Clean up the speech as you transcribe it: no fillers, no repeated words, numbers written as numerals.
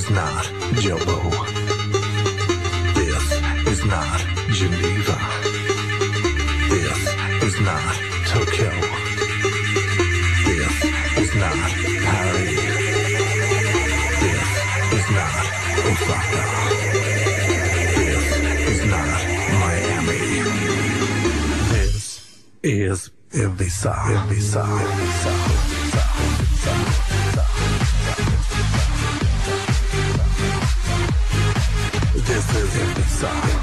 is not Jobo. This is not Geneva. This is not Tokyo. This is not Paris. This is not Osaka. This is not Miami. This is Ibiza. Ibiza. Ibiza. This is Ibiza.